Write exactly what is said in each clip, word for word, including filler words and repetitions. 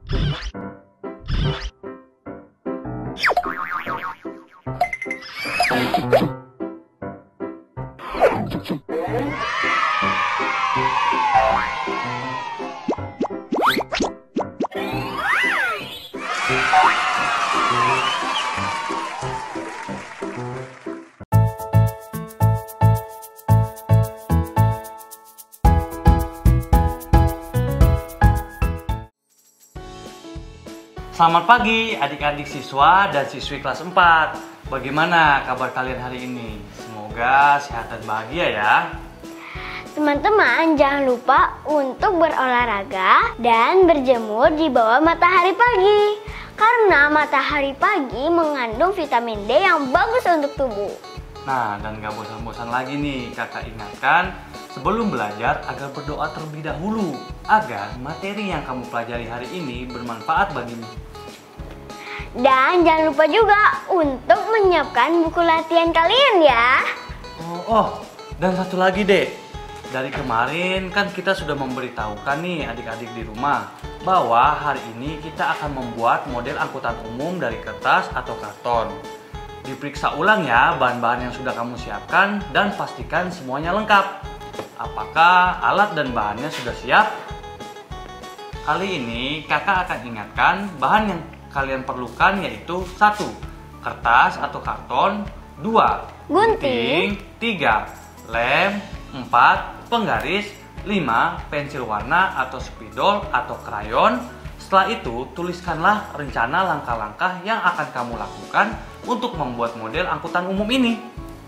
Selamat pagi adik-adik siswa dan siswi kelas empat. Bagaimana kabar kalian hari ini? Semoga sehat dan bahagia ya. Teman-teman, jangan lupa untuk berolahraga dan berjemur di bawah matahari pagi. Karena matahari pagi mengandung vitamin D yang bagus untuk tubuh. Nah, dan gak bosan-bosan lagi nih, kakak ingatkan sebelum belajar agar berdoa terlebih dahulu agar materi yang kamu pelajari hari ini bermanfaat bagimu. Dan jangan lupa juga untuk menyiapkan buku latihan kalian ya. Oh, oh, dan satu lagi dek, dari kemarin kan kita sudah memberitahukan nih adik-adik di rumah bahwa hari ini kita akan membuat model angkutan umum dari kertas atau karton. Diperiksa ulang ya bahan-bahan yang sudah kamu siapkan dan pastikan semuanya lengkap. Apakah alat dan bahannya sudah siap? Kali ini kakak akan ingatkan bahan yang kalian perlukan yaitu satu kertas atau karton, dua gunting, tiga lem, empat penggaris, lima pensil warna atau spidol atau krayon. Setelah itu tuliskanlah rencana langkah-langkah yang akan kamu lakukan untuk membuat model angkutan umum ini.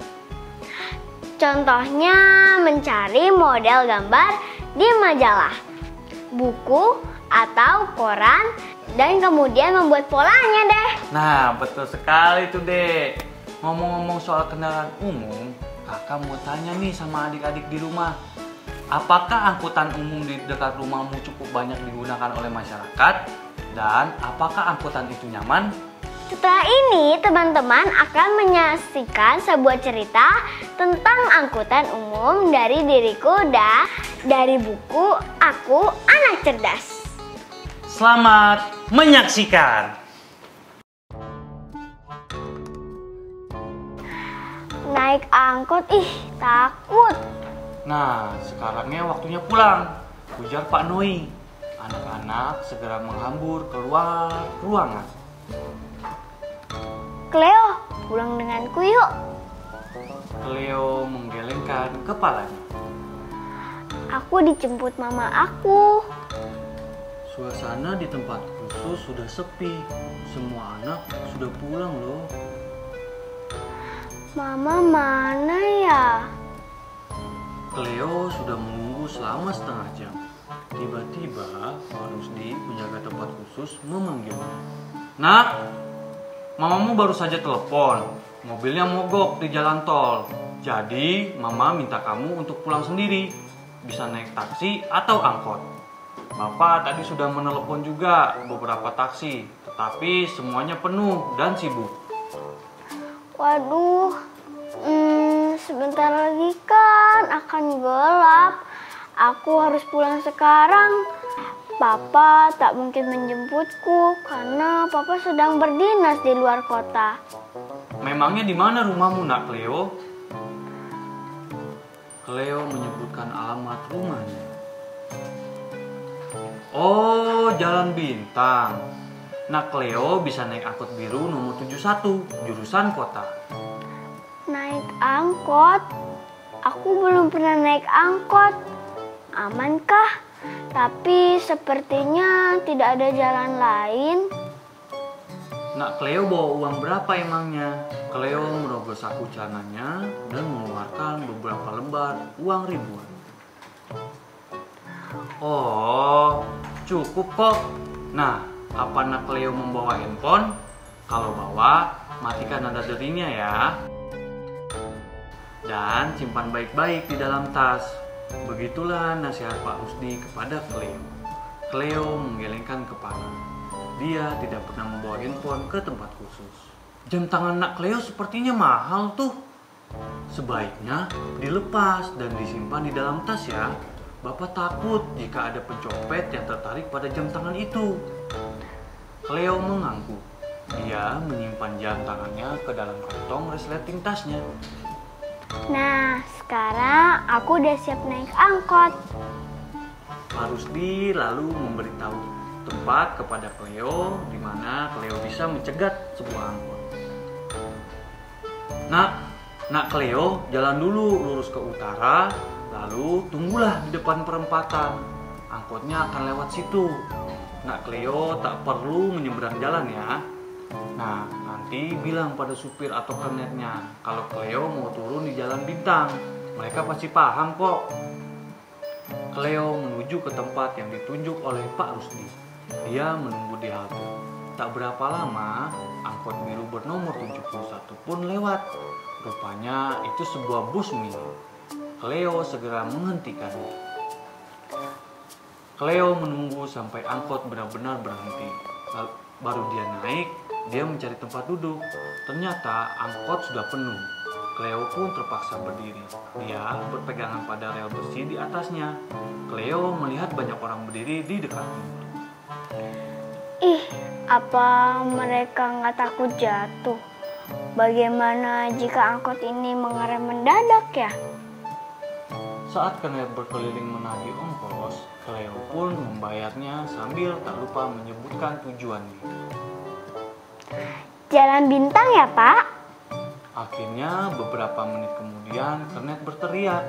Contohnya mencari model gambar di majalah, buku, atau koran, dan kemudian membuat polanya deh. Nah, betul sekali tuh dek. Ngomong-ngomong soal kendaraan umum, kakak mau tanya nih sama adik-adik di rumah. Apakah angkutan umum di dekat rumahmu cukup banyak digunakan oleh masyarakat? Dan apakah angkutan itu nyaman? Setelah ini, teman-teman akan menyaksikan sebuah cerita tentang angkutan umum dari diriku dan dari buku Aku Anak Cerdas. Selamat menyaksikan! Naik angkot, ih takut. Nah, sekarangnya waktunya pulang, ujar Pak Noi. Anak-anak segera menghambur keluar ruangan. Cleo, pulang denganku yuk. Cleo menggelengkan kepalanya. Aku dijemput mama aku. Suasana di tempat khusus sudah sepi. Semua anak sudah pulang loh. Mama mana ya? Cleo sudah menunggu selama setengah jam. Tiba-tiba Pak Rusdi, penjaga tempat khusus, memanggilnya. Nak, mamamu baru saja telepon. Mobilnya mogok di jalan tol. Jadi, mama minta kamu untuk pulang sendiri. Bisa naik taksi atau angkot. Bapak tadi sudah menelepon juga beberapa taksi, tetapi semuanya penuh dan sibuk. Waduh, hmm, sebentar lagi kan akan gelap. Aku harus pulang sekarang. Papa tak mungkin menjemputku karena Papa sedang berdinas di luar kota. Memangnya di mana rumahmu, Nak Cleo? Cleo menyebutkan alamat rumahnya. Oh, Jalan Bintang. Nak Cleo bisa naik angkot biru nomor tujuh puluh satu, jurusan kota. Naik angkot? Aku belum pernah naik angkot. Amankah? Tapi sepertinya tidak ada jalan lain. Nak Cleo bawa uang berapa emangnya? Cleo merogoh saku celananya dan mengeluarkan beberapa lembar uang ribuan. Oh, cukup kok. Nah, apa Nak Cleo membawa handphone? Kalau bawa, matikan nada derinya ya. Dan simpan baik-baik di dalam tas. Begitulah nasihat Pak Rusdi kepada Cleo. Cleo menggelengkan kepala. Dia tidak pernah membawa handphone ke tempat khusus. Jam tangan Nak Cleo sepertinya mahal tuh. Sebaiknya dilepas dan disimpan di dalam tas ya. Bapak takut jika ada pencopet yang tertarik pada jam tangan itu. Cleo mengangguk. Dia menyimpan jam tangannya ke dalam kantong resleting tasnya. Nah, sekarang aku udah siap naik angkot. Pak Rusdi lalu memberitahu tempat kepada Cleo di mana Cleo bisa mencegat sebuah angkot. Nak, nak Cleo, jalan dulu lurus ke utara, lalu tunggulah di depan perempatan. Angkotnya akan lewat situ. Nak Cleo tak perlu menyeberang jalan ya. Nah, nanti bilang pada supir atau kernetnya kalau Cleo mau turun di Jalan Bintang. Mereka pasti paham kok. Cleo menuju ke tempat yang ditunjuk oleh Pak Rusdi. Dia menunggu di halte. Tak berapa lama, angkot biru bernomor tujuh puluh satu pun lewat. Rupanya itu sebuah bus mini. Cleo segera menghentikannya. Cleo menunggu sampai angkot benar-benar berhenti. Lalu, baru dia naik, dia mencari tempat duduk. Ternyata angkot sudah penuh. Cleo pun terpaksa berdiri. Dia berpegangan pada rel besi di atasnya. Cleo melihat banyak orang berdiri di dekat pintu. Ih, apa mereka nggak takut jatuh? Bagaimana jika angkot ini mengerem mendadak ya? Saat kernet berkeliling menagih ongkos, Cleo pun membayarnya sambil tak lupa menyebutkan tujuannya. Jalan Bintang ya, Pak? Akhirnya beberapa menit kemudian kernet berteriak.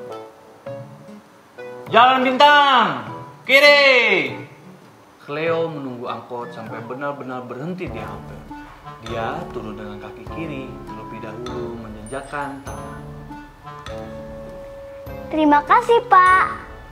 Jalan Bintang! Kiri! Cleo menunggu angkot sampai benar-benar berhenti di halte. Dia turun dengan kaki kiri, terlebih dahulu menjejakkan tangan. Terima kasih, Pak.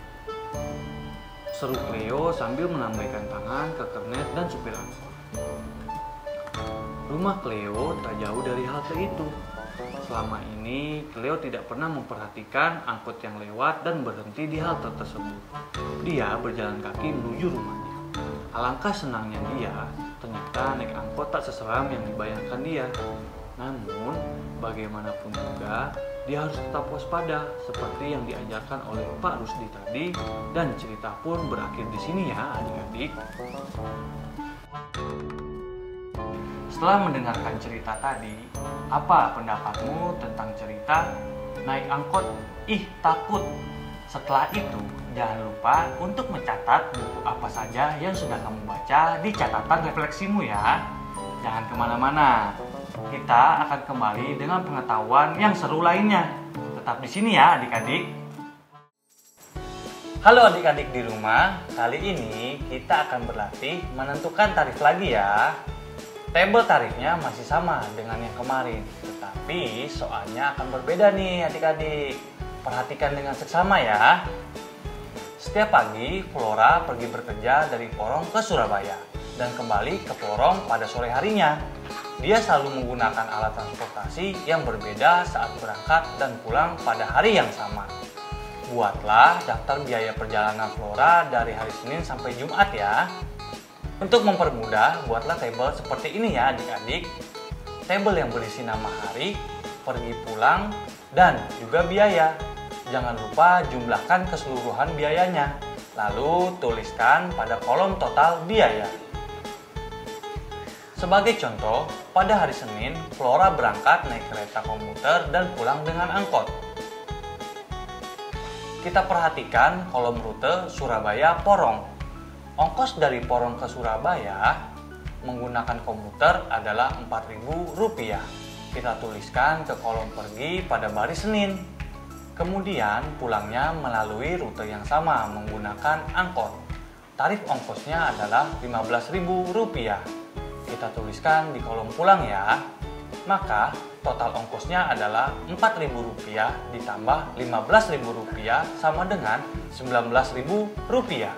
Seru Cleo sambil menambahkan tangan ke kernet dan supir angkot. Rumah Cleo tak jauh dari halte itu. Selama ini, Cleo tidak pernah memperhatikan angkot yang lewat dan berhenti di halte tersebut. Dia berjalan kaki menuju rumahnya. Alangkah senangnya dia, ternyata naik angkot tak seseram yang dibayangkan dia. Namun, bagaimanapun juga, dia harus tetap waspada seperti yang diajarkan oleh Pak Rusdi tadi, dan cerita pun berakhir di sini ya adik-adik. Setelah mendengarkan cerita tadi, apa pendapatmu tentang cerita naik angkot? Ih, takut. Setelah itu, jangan lupa untuk mencatat buku apa saja yang sudah kamu baca di catatan refleksimu ya. Jangan kemana-mana. Kita akan kembali dengan pengetahuan yang seru lainnya. Tetap di sini ya adik-adik. Halo adik-adik di rumah. Kali ini kita akan berlatih menentukan tarif lagi ya. Tabel tarifnya masih sama dengan yang kemarin, tetapi soalnya akan berbeda nih adik-adik. Perhatikan dengan seksama ya. Setiap pagi, Flora pergi bekerja dari Porong ke Surabaya dan kembali ke Porong pada sore harinya. Dia selalu menggunakan alat transportasi yang berbeda saat berangkat dan pulang pada hari yang sama. Buatlah daftar biaya perjalanan Flora dari hari Senin sampai Jumat ya. Untuk mempermudah, buatlah tabel seperti ini ya adik-adik. Tabel yang berisi nama hari, pergi pulang, dan juga biaya. Jangan lupa jumlahkan keseluruhan biayanya. Lalu tuliskan pada kolom total biaya. Sebagai contoh, pada hari Senin, Flora berangkat naik kereta komuter dan pulang dengan angkot. Kita perhatikan kolom rute Surabaya-Porong. Ongkos dari Porong ke Surabaya menggunakan komuter adalah empat ribu rupiah. Kita tuliskan ke kolom pergi pada baris Senin. Kemudian pulangnya melalui rute yang sama menggunakan angkot. Tarif ongkosnya adalah lima belas ribu rupiah. Kita tuliskan di kolom pulang ya. Maka total ongkosnya adalah empat ribu rupiah ditambah lima belas ribu rupiah sama dengan sembilan belas ribu rupiah.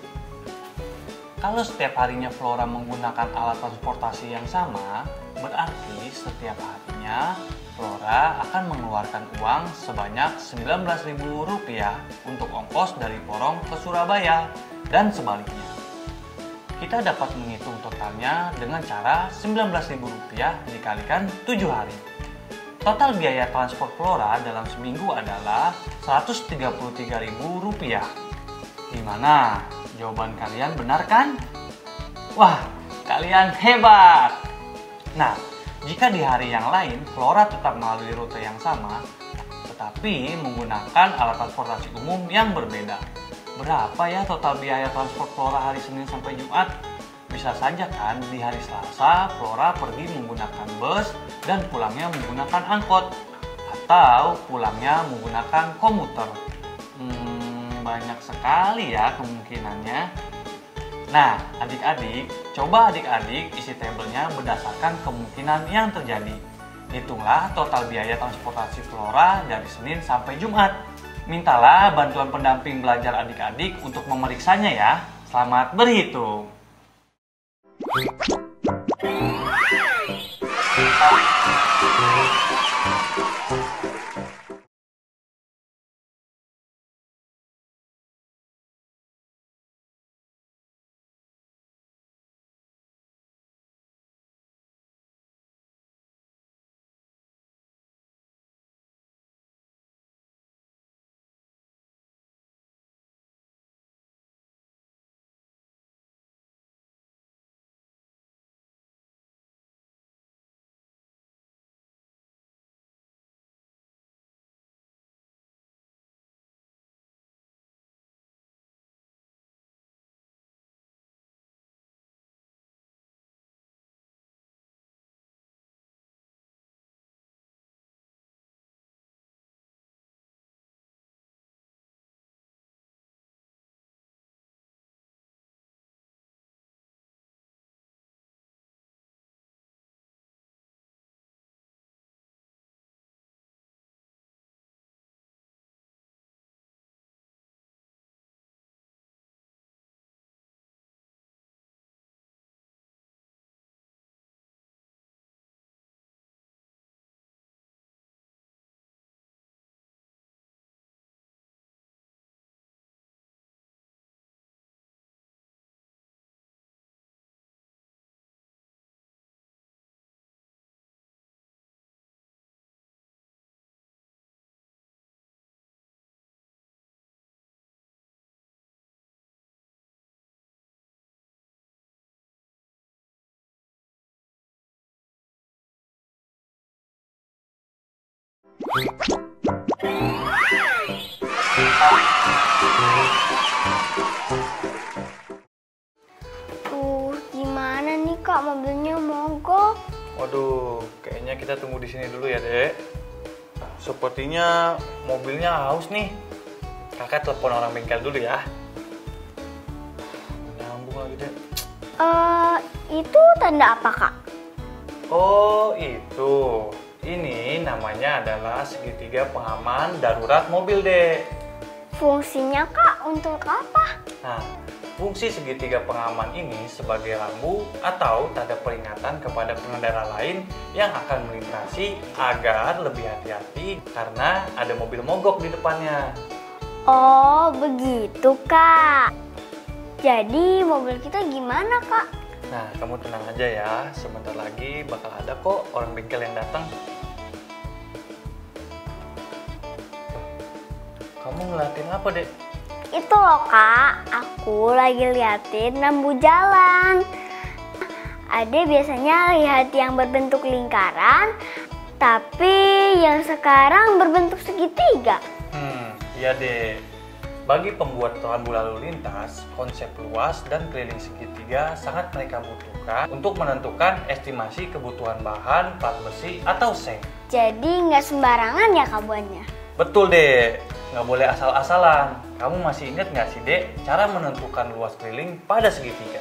Kalau setiap harinya Flora menggunakan alat transportasi yang sama, berarti setiap harinya Flora akan mengeluarkan uang sebanyak sembilan belas ribu rupiah untuk ongkos dari Porong ke Surabaya dan sebaliknya. Kita dapat menghitung totalnya dengan cara sembilan belas ribu rupiah dikalikan tujuh hari. Total biaya transport Flora dalam seminggu adalah seratus tiga puluh tiga ribu rupiah. Gimana? Jawaban kalian benar kan? Wah, kalian hebat. Nah, jika di hari yang lain Flora tetap melalui rute yang sama, tetapi menggunakan alat transportasi umum yang berbeda, berapa ya total biaya transport Flora hari Senin sampai Jumat? Bisa saja kan di hari Selasa Flora pergi menggunakan bus dan pulangnya menggunakan angkot, atau pulangnya menggunakan komuter. Hmm, banyak sekali ya kemungkinannya. Nah, adik-adik, coba adik-adik isi tabelnya berdasarkan kemungkinan yang terjadi. Hitunglah total biaya transportasi Flora dari Senin sampai Jumat. Mintalah bantuan pendamping belajar adik-adik untuk memeriksanya ya. Selamat berhitung. Tuh, gimana nih Kak, mobilnya mogok? Waduh, kayaknya kita tunggu di sini dulu ya, Dek. Sepertinya mobilnya haus nih. Kakak telepon orang bengkel dulu ya. Nyambung lagi, Dek. Eh, itu tanda apa Kak? Oh, itu. Ini namanya adalah segitiga pengaman darurat mobil, Dek. Fungsinya Kak untuk apa? Nah, fungsi segitiga pengaman ini sebagai lampu atau tanda peringatan kepada pengendara lain yang akan melintasi agar lebih hati-hati karena ada mobil mogok di depannya. Oh, begitu Kak. Jadi mobil kita gimana Kak? Nah, kamu tenang aja ya, sebentar lagi bakal ada kok orang bengkel yang datang. Kamu ngeliatin apa, Dek? Itu loh Kak, aku lagi liatin lampu jalan. Ade biasanya lihat yang berbentuk lingkaran, tapi yang sekarang berbentuk segitiga. Hmm, iya deh. Bagi pembuat lampu lalu lintas, konsep luas dan keliling segitiga sangat mereka butuhkan untuk menentukan estimasi kebutuhan bahan, plat besi, atau seng. Jadi nggak sembarangan ya Kak buatnya? Betul, Dek. Nggak boleh asal-asalan. Kamu masih ingat nggak sih, Dek, cara menentukan luas keliling pada segitiga?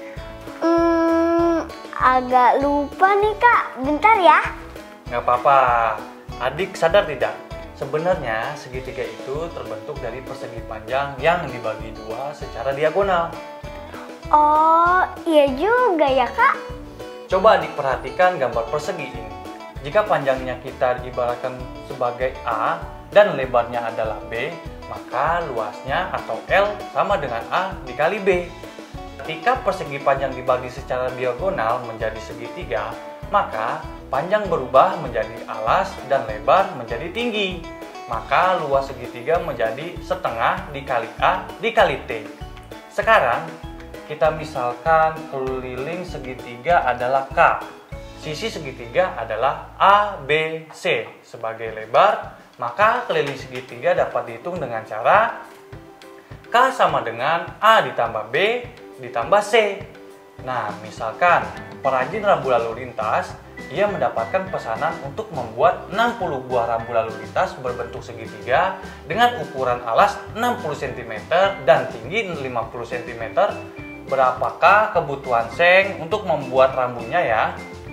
Hmm, agak lupa nih Kak. Bentar ya. Nggak apa-apa. Adik sadar tidak? Sebenarnya segitiga itu terbentuk dari persegi panjang yang dibagi dua secara diagonal. Oh, iya juga ya Kak. Coba adik perhatikan gambar persegi ini. Jika panjangnya kita ibaratkan sebagai A dan lebarnya adalah B, maka luasnya atau L sama dengan A dikali B. Ketika persegi panjang dibagi secara diagonal menjadi segitiga, maka panjang berubah menjadi alas dan lebar menjadi tinggi. Maka luas segitiga menjadi setengah dikali A dikali T. Sekarang kita misalkan keliling segitiga adalah K. Sisi segitiga adalah A, B, C sebagai lebar, maka keliling segitiga dapat dihitung dengan cara K sama dengan A ditambah B ditambah C. Nah, misalkan perajin rambu lalu lintas, ia mendapatkan pesanan untuk membuat enam puluh buah rambu lalu lintas berbentuk segitiga dengan ukuran alas enam puluh sentimeter dan tinggi lima puluh sentimeter. Berapakah kebutuhan seng untuk membuat rambunya ya?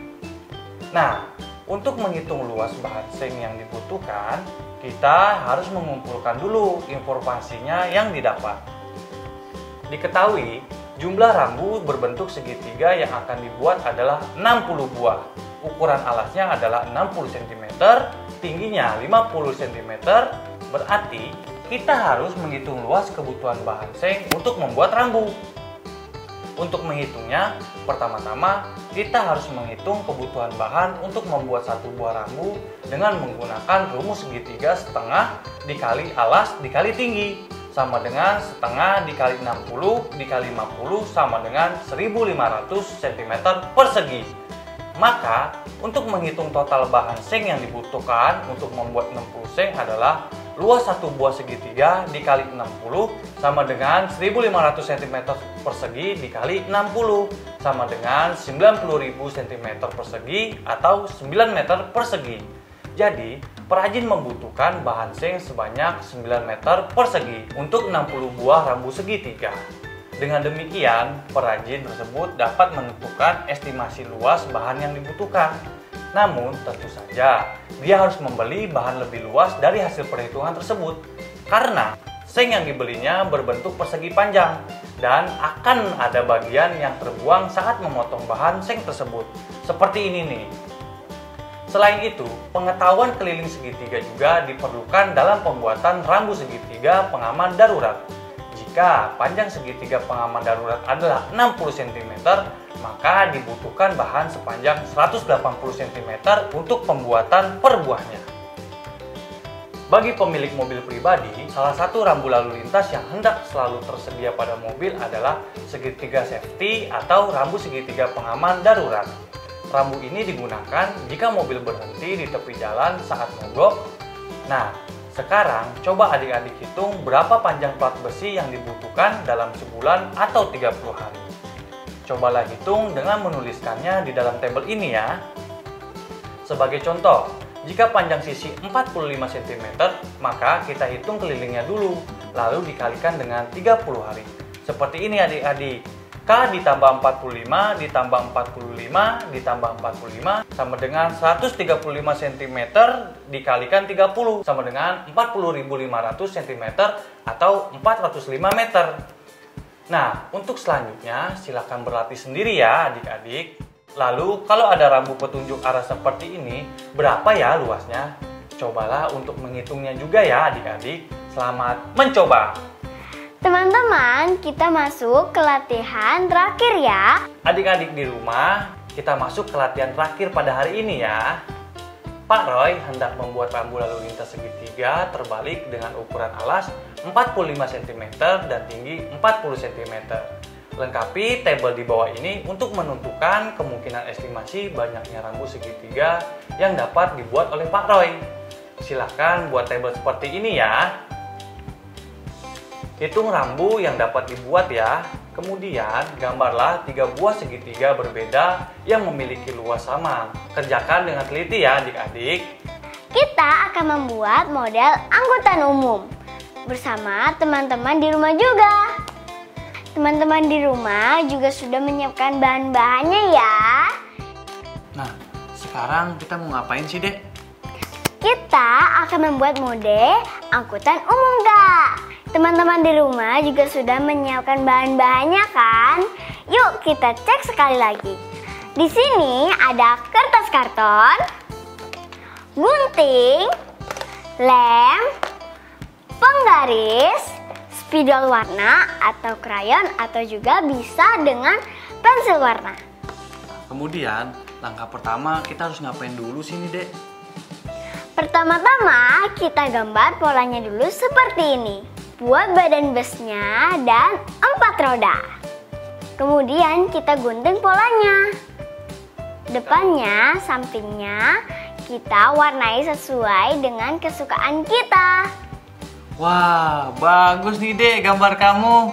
Nah, untuk menghitung luas bahan seng yang dibutuhkan, kita harus mengumpulkan dulu informasinya yang didapat. Diketahui, jumlah rambu berbentuk segitiga yang akan dibuat adalah enam puluh buah. Ukuran alasnya adalah enam puluh sentimeter, tingginya lima puluh sentimeter, berarti kita harus menghitung luas kebutuhan bahan seng untuk membuat rambu. Untuk menghitungnya, pertama-tama kita harus menghitung kebutuhan bahan untuk membuat satu buah rambu dengan menggunakan rumus segitiga setengah dikali alas dikali tinggi, sama dengan setengah dikali enam puluh dikali lima puluh sama dengan seribu lima ratus sentimeter persegi. Maka, untuk menghitung total bahan seng yang dibutuhkan untuk membuat enam puluh seng adalah luas satu buah segitiga dikali enam puluh sama dengan seribu lima ratus sentimeter persegi dikali enam puluh sama dengan sembilan puluh ribu sentimeter persegi atau sembilan meter persegi. Jadi, perajin membutuhkan bahan seng sebanyak sembilan meter persegi untuk enam puluh buah rambu segitiga. Dengan demikian, perajin tersebut dapat menentukan estimasi luas bahan yang dibutuhkan. Namun, tentu saja, dia harus membeli bahan lebih luas dari hasil perhitungan tersebut. Karena seng yang dibelinya berbentuk persegi panjang dan akan ada bagian yang terbuang saat memotong bahan seng tersebut. Seperti ini nih. Selain itu, pengetahuan keliling segitiga juga diperlukan dalam pembuatan rambu segitiga pengaman darurat. Jika panjang segitiga pengaman darurat adalah enam puluh sentimeter, maka dibutuhkan bahan sepanjang seratus delapan puluh sentimeter untuk pembuatan per buahnya. Bagi pemilik mobil pribadi, salah satu rambu lalu lintas yang hendak selalu tersedia pada mobil adalah segitiga safety atau rambu segitiga pengaman darurat. Rambu ini digunakan jika mobil berhenti di tepi jalan saat mogok. Nah, sekarang coba adik-adik hitung berapa panjang plat besi yang dibutuhkan dalam sebulan atau tiga puluh hari. Cobalah hitung dengan menuliskannya di dalam tabel ini ya. Sebagai contoh, jika panjang sisi empat puluh lima sentimeter, maka kita hitung kelilingnya dulu, lalu dikalikan dengan tiga puluh hari. Seperti ini adik-adik. K ditambah empat puluh lima ditambah empat puluh lima ditambah empat puluh lima sama dengan seratus tiga puluh lima sentimeter dikalikan tiga puluh sama dengan empat puluh ribu lima ratus sentimeter atau empat ratus lima meter. Nah, untuk selanjutnya silakan berlatih sendiri ya adik-adik. Lalu kalau ada rambu petunjuk arah seperti ini, berapa ya luasnya? Cobalah untuk menghitungnya juga ya adik-adik. Selamat mencoba! Teman-teman, kita masuk ke latihan terakhir ya. Adik-adik di rumah, kita masuk ke latihan terakhir pada hari ini ya. Pak Roy hendak membuat rambu lalu lintas segitiga terbalik dengan ukuran alas empat puluh lima sentimeter dan tinggi empat puluh sentimeter. Lengkapi tabel di bawah ini untuk menentukan kemungkinan estimasi banyaknya rambu segitiga yang dapat dibuat oleh Pak Roy. Silahkan buat tabel seperti ini ya. Hitung rambu yang dapat dibuat ya. Kemudian gambarlah tiga buah segitiga berbeda yang memiliki luas sama. Kerjakan dengan teliti ya adik-adik. Kita akan membuat model angkutan umum bersama teman-teman di rumah juga. Teman-teman di rumah juga sudah menyiapkan bahan-bahannya ya. Nah, sekarang kita mau ngapain sih, Dek? Kita akan membuat mode angkutan umum, Kak. Teman-teman di rumah juga sudah menyiapkan bahan-bahannya kan? Yuk kita cek sekali lagi. Di sini ada kertas karton, gunting, lem, penggaris, spidol warna atau krayon atau juga bisa dengan pensil warna. Kemudian langkah pertama kita harus ngapain dulu sini, Dek? Pertama-tama kita gambar polanya dulu seperti ini. Buat badan busnya dan empat roda. Kemudian kita gunting polanya. Depannya, sampingnya kita warnai sesuai dengan kesukaan kita. Wah, bagus nih Dek gambar kamu.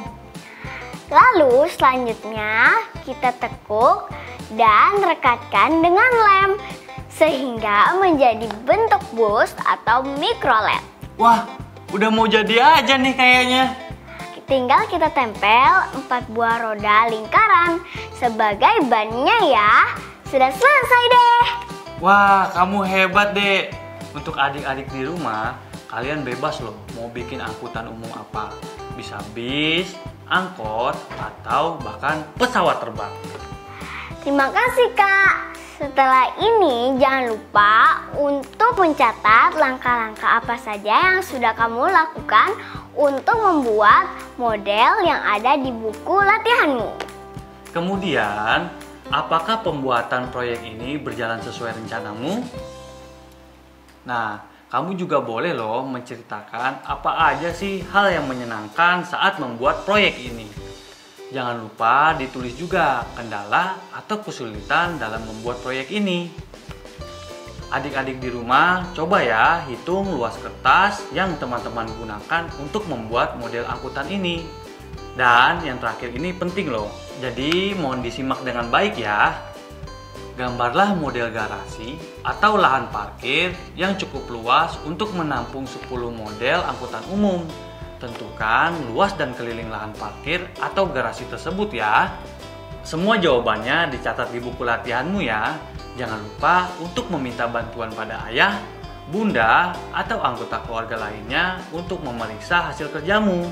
Lalu selanjutnya kita tekuk dan rekatkan dengan lem sehingga menjadi bentuk bus atau micro L E D. Wah, udah mau jadi aja nih kayaknya. Tinggal kita tempel empat buah roda lingkaran sebagai bannya ya. Sudah selesai deh. Wah, kamu hebat Dek. Untuk adik-adik di rumah, kalian bebas loh mau bikin angkutan umum apa. Bisa bis, angkot, atau bahkan pesawat terbang. Terima kasih Kak. Setelah ini jangan lupa untuk mencatat langkah-langkah apa saja yang sudah kamu lakukan untuk membuat model yang ada di buku latihanmu. Kemudian, apakah pembuatan proyek ini berjalan sesuai rencanamu? Nah, kamu juga boleh loh menceritakan apa aja sih hal yang menyenangkan saat membuat proyek ini. Jangan lupa ditulis juga kendala atau kesulitan dalam membuat proyek ini. Adik-adik di rumah, coba ya hitung luas kertas yang teman-teman gunakan untuk membuat model angkutan ini. Dan yang terakhir ini penting loh, jadi mohon disimak dengan baik ya. Gambarlah model garasi atau lahan parkir yang cukup luas untuk menampung sepuluh model angkutan umum. Tentukan luas dan keliling lahan parkir atau garasi tersebut ya. Semua jawabannya dicatat di buku latihanmu ya. Jangan lupa untuk meminta bantuan pada ayah, bunda, atau anggota keluarga lainnya untuk memeriksa hasil kerjamu.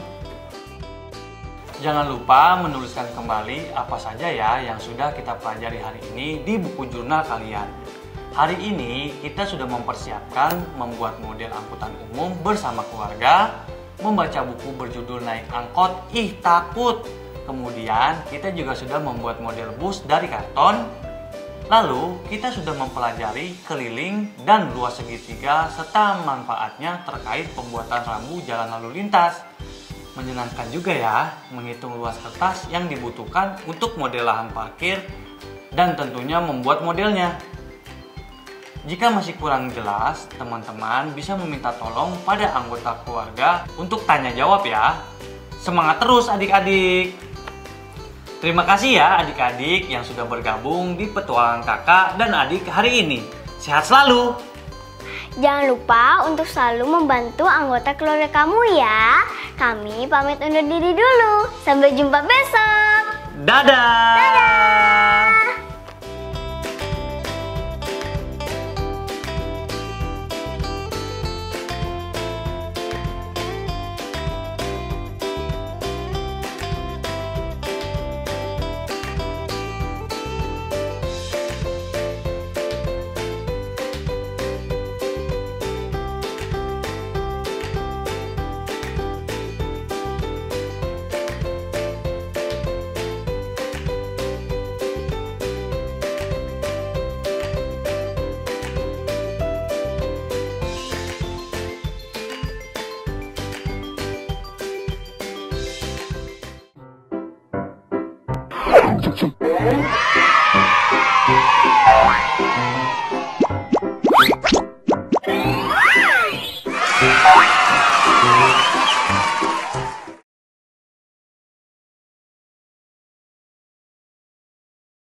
Jangan lupa menuliskan kembali apa saja ya yang sudah kita pelajari hari ini di buku jurnal kalian. Hari ini kita sudah mempersiapkan membuat model angkutan umum bersama keluarga, membaca buku berjudul Naik Angkot, Ih Takut. Kemudian kita juga sudah membuat model bus dari karton. Lalu kita sudah mempelajari keliling dan luas segitiga serta manfaatnya terkait pembuatan rambu jalan lalu lintas. Menyenangkan juga ya menghitung luas kertas yang dibutuhkan untuk model lahan parkir dan tentunya membuat modelnya. Jika masih kurang jelas, teman-teman bisa meminta tolong pada anggota keluarga untuk tanya jawab ya. Semangat terus adik-adik. Terima kasih ya adik-adik yang sudah bergabung di petualangan kakak dan adik hari ini. Sehat selalu. Jangan lupa untuk selalu membantu anggota keluarga kamu ya. Kami pamit undur diri dulu. Sampai jumpa besok. Dadah. Dadah. Thank you.